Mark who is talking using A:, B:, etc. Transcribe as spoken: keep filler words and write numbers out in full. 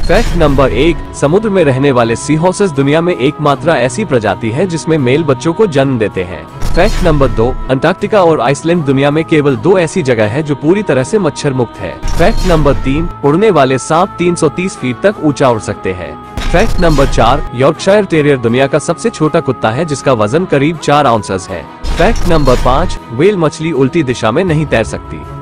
A: Fact number एक, समुद्र में रहने वाले सी हॉर्सेस दुनिया में एकमात्र ऐसी प्रजाति है जिसमें मेल बच्चों को जन्म देते हैं। फैक्ट नंबर दो, अंटार्कटिका और आइसलैंड दुनिया में केवल दो ऐसी जगह है जो पूरी तरह से मच्छर मुक्त है। फैक्ट नंबर तीन, उड़ने वाले सांप तीन सौ तीस फीट तक ऊंचा उड़ सकते हैं। फैक्ट नंबर चार, यॉर्कशायर टेरियर दुनिया का सबसे छोटा कुत्ता है जिसका वजन करीब चार आउंसेस है। फैक्ट नंबर पाँच, व्हेल मछली उल्टी दिशा में नहीं तैर सकती।